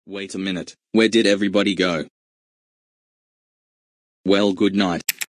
Wait a minute, where did everybody go? Well, good night.